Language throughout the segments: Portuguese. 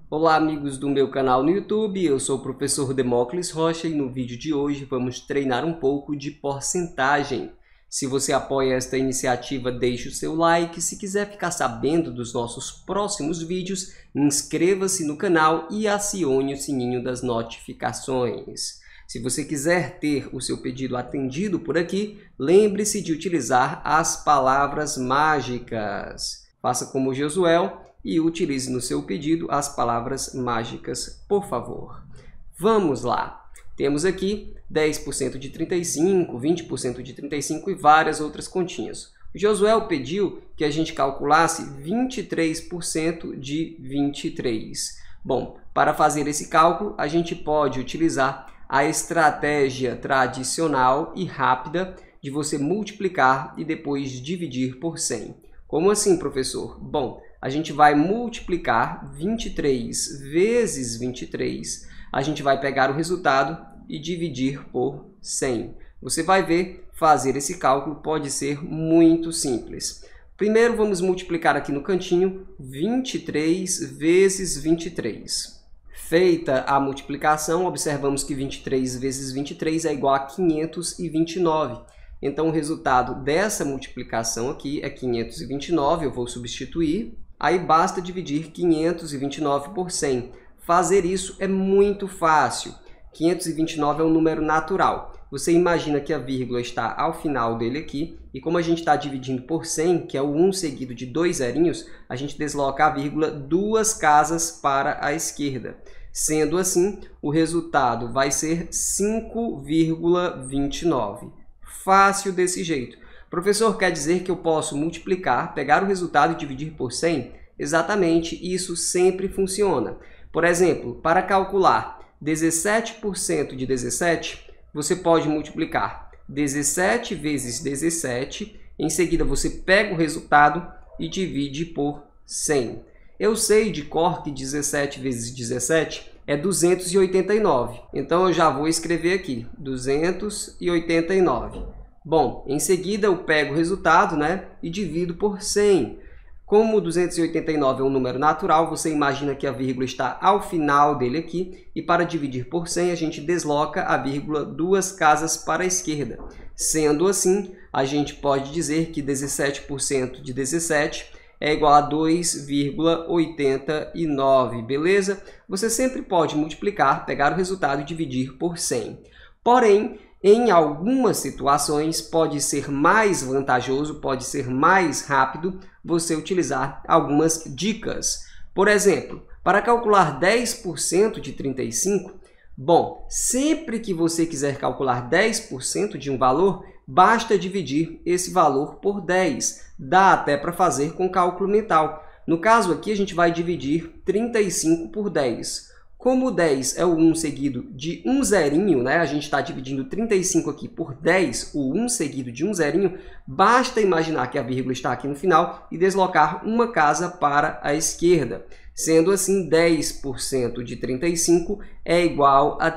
Olá amigos do meu canal no YouTube, eu sou o professor Demócles Rocha e no vídeo de hoje vamos treinar um pouco de porcentagem. Se você apoia esta iniciativa, deixe o seu like. Se quiser ficar sabendo dos nossos próximos vídeos, inscreva-se no canal e acione o sininho das notificações. Se você quiser ter o seu pedido atendido por aqui, lembre-se de utilizar as palavras mágicas. Faça como Josuel e utilize no seu pedido as palavras mágicas, por favor. Vamos lá! Temos aqui 10% de 35, 20% de 35 e várias outras continhas. O Josuel pediu que a gente calculasse 23% de 23. Bom, para fazer esse cálculo, a gente pode utilizar a estratégia tradicional e rápida de você multiplicar e depois dividir por 100. Como assim, professor? Bom, a gente vai multiplicar 23 vezes 23, a gente vai pegar o resultado e dividir por 100. Você vai ver, fazer esse cálculo pode ser muito simples. Primeiro vamos multiplicar aqui no cantinho 23 vezes 23. Feita a multiplicação, observamos que 23 vezes 23 é igual a 529. Então, o resultado dessa multiplicação aqui é 529, eu vou substituir. Aí basta dividir 529 por 100. Fazer isso é muito fácil. 529 é um número natural. Você imagina que a vírgula está ao final dele aqui, e como a gente está dividindo por 100, que é o 1 seguido de 2 zerinhos, a gente desloca a vírgula 2 casas para a esquerda. Sendo assim, o resultado vai ser 5,29. Fácil desse jeito. Professor, quer dizer que eu posso multiplicar, pegar o resultado e dividir por 100? Exatamente, isso sempre funciona. Por exemplo, para calcular 17% de 17, você pode multiplicar 17 vezes 17, em seguida você pega o resultado e divide por 100. Eu sei de cor que 17 vezes 17 é 289, então eu já vou escrever aqui, 289. Bom, em seguida eu pego o resultado, e divido por 100. Como 289 é um número natural, você imagina que a vírgula está ao final dele aqui, e para dividir por 100 a gente desloca a vírgula 2 casas para a esquerda. Sendo assim, a gente pode dizer que 17% de 17 é igual a 2,89, beleza? Você sempre pode multiplicar, pegar o resultado e dividir por 100. Porém, em algumas situações pode ser mais vantajoso, pode ser mais rápido você utilizar algumas dicas. Por exemplo, para calcular 10% de 35, bom, sempre que você quiser calcular 10% de um valor, basta dividir esse valor por 10. Dá até para fazer com cálculo mental. No caso aqui, a gente vai dividir 35 por 10. Como 10 é o 1 seguido de um zerinho, a gente está dividindo 35 aqui por 10, o 1 seguido de um zerinho, basta imaginar que a vírgula está aqui no final e deslocar uma casa para a esquerda. Sendo assim, 10% de 35 é igual a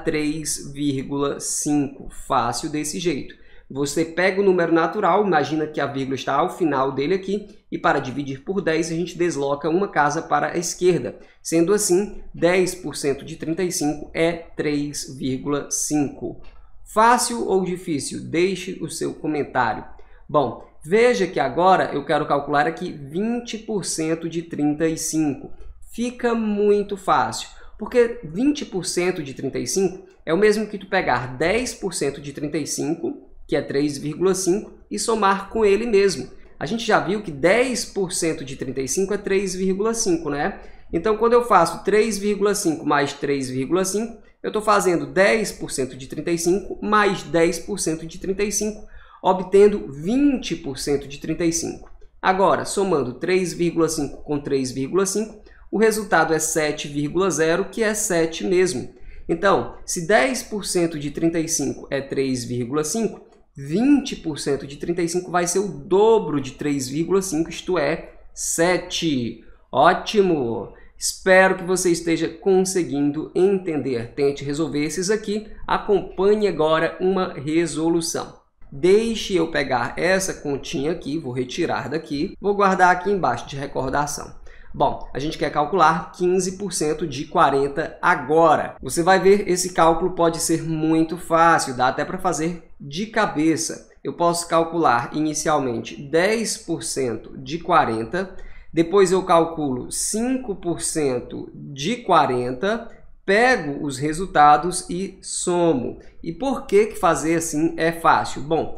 3,5. Fácil desse jeito. Você pega o número natural, imagina que a vírgula está ao final dele aqui, e para dividir por 10 a gente desloca uma casa para a esquerda. Sendo assim, 10% de 35 é 3,5. Fácil ou difícil? Deixe o seu comentário. Bom, veja que agora eu quero calcular aqui 20% de 35. Fica muito fácil, porque 20% de 35 é o mesmo que tu pegar 10% de 35, que é 3,5, e somar com ele mesmo. A gente já viu que 10% de 35 é 3,5, Então, quando eu faço 3,5 mais 3,5, eu estou fazendo 10% de 35 mais 10% de 35, obtendo 20% de 35. Agora, somando 3,5 com 3,5, o resultado é 7,0, que é 7 mesmo. Então, se 10% de 35 é 3,5, 20% de 35 vai ser o dobro de 3,5, isto é, 7. Ótimo! Espero que você esteja conseguindo entender. Tente resolver esses aqui. Acompanhe agora uma resolução. Deixe eu pegar essa continha aqui, vou retirar daqui, vou guardar aqui embaixo de recordação. Bom, a gente quer calcular 15% de 40 agora. Você vai ver, esse cálculo pode ser muito fácil, dá até para fazer de cabeça. Eu posso calcular inicialmente 10% de 40, depois eu calculo 5% de 40, pego os resultados e somo. E por que fazer assim é fácil? Bom,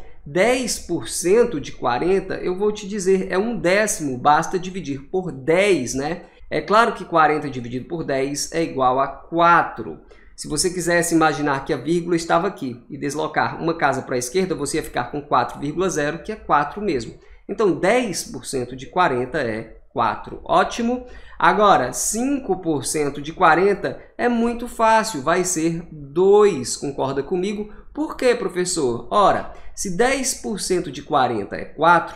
10% de 40, eu vou te dizer, é 1/10, basta dividir por 10, né? É claro que 40 dividido por 10 é igual a 4. Se você quisesse imaginar que a vírgula estava aqui e deslocar uma casa para a esquerda, você ia ficar com 4,0, que é 4 mesmo. Então, 10% de 40 é 4. Ótimo! Agora, 5% de 40 é muito fácil, vai ser 2. Concorda comigo? Por quê, professor? Ora, se 10% de 40 é 4,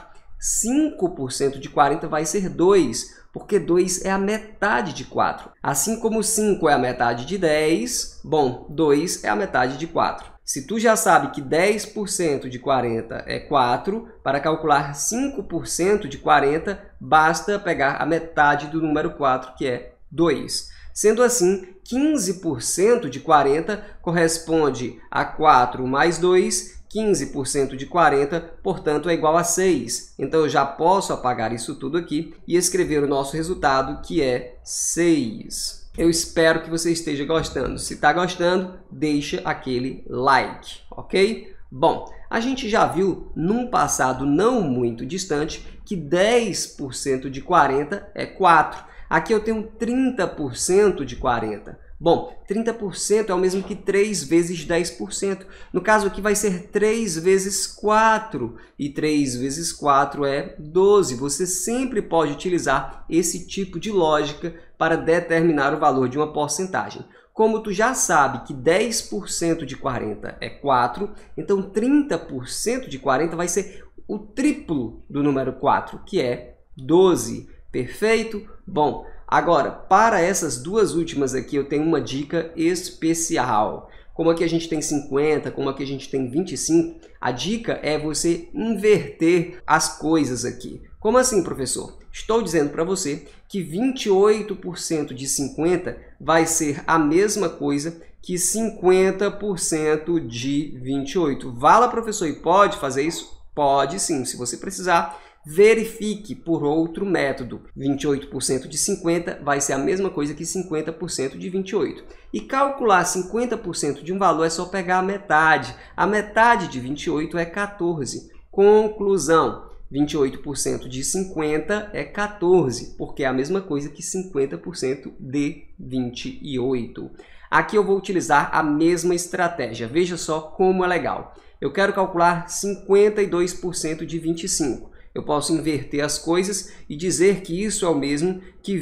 5% de 40 vai ser 2, porque 2 é a metade de 4. Assim como 5 é a metade de 10, bom, 2 é a metade de 4. Se tu já sabe que 10% de 40 é 4, para calcular 5% de 40, basta pegar a metade do número 4, que é 2. Sendo assim, 15% de 40 corresponde a 4 mais 2, 15% de 40, portanto, é igual a 6. Então, eu já posso apagar isso tudo aqui e escrever o nosso resultado, que é 6. Eu espero que você esteja gostando. Se está gostando, deixa aquele like, ok? Bom, a gente já viu, num passado não muito distante, que 10% de 40 é 4. Aqui eu tenho 30% de 40. Bom, 30% é o mesmo que 3 vezes 10%. No caso aqui vai ser 3 vezes 4. E 3 vezes 4 é 12. Você sempre pode utilizar esse tipo de lógica para determinar o valor de uma porcentagem. Como tu já sabe que 10% de 40 é 4, então 30% de 40 vai ser o triplo do número 4, que é 12. Perfeito? Bom, agora, para essas duas últimas aqui, eu tenho uma dica especial. Como aqui a gente tem 50, como aqui a gente tem 25, a dica é você inverter as coisas aqui. Como assim, professor? Estou dizendo para você que 28% de 50 vai ser a mesma coisa que 50% de 28. Vá lá, professor, e pode fazer isso? Pode sim, se você precisar. Verifique por outro método. 28% de 50 vai ser a mesma coisa que 50% de 28. E calcular 50% de um valor é só pegar a metade. A metade de 28 é 14. Conclusão: 28% de 50 é 14, porque é a mesma coisa que 50% de 28. Aqui eu vou utilizar a mesma estratégia. Veja só como é legal. Eu quero calcular 52% de 25. Eu posso inverter as coisas e dizer que isso é o mesmo que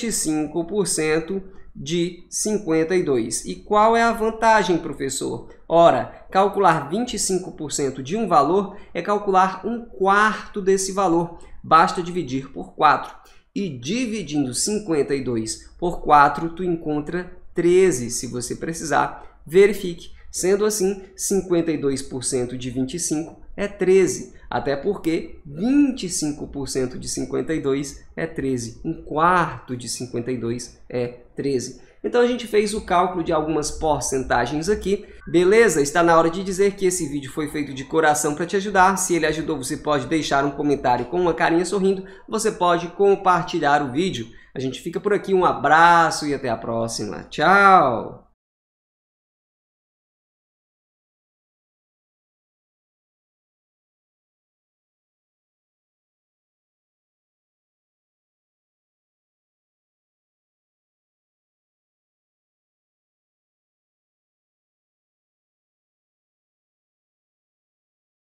25% de 52. E qual é a vantagem, professor? Ora, calcular 25% de um valor é calcular 1/4 desse valor. Basta dividir por 4. E dividindo 52 por 4, tu encontra 13. Se você precisar, verifique. Sendo assim, 52% de 25 é 13. Até porque 25% de 52 é 13. 1/4 de 52 é 13. Então a gente fez o cálculo de algumas porcentagens aqui. Beleza? Está na hora de dizer que esse vídeo foi feito de coração para te ajudar. Se ele ajudou, você pode deixar um comentário com uma carinha sorrindo. Você pode compartilhar o vídeo. A gente fica por aqui. Um abraço e até a próxima. Tchau!